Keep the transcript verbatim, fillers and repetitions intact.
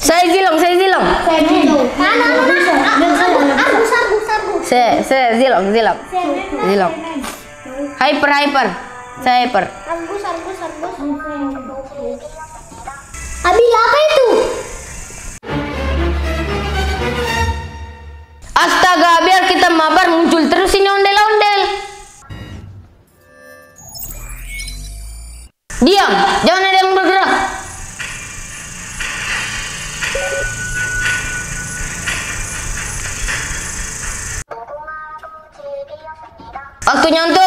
Saya Zilong, saya Zilong. Saya Zilong. Mana, mana? Argus, Argus, Argus. Saya, saya Zilong, Zilong. Zilong. Hyper, hyper. Saya hyper. Argus, Argus, Argus. Abi, apa itu? Astaga, biar kita mabar muncul terus ini ondel-ondel. Diam, jangan ada yang bergerak. Waktunya untuk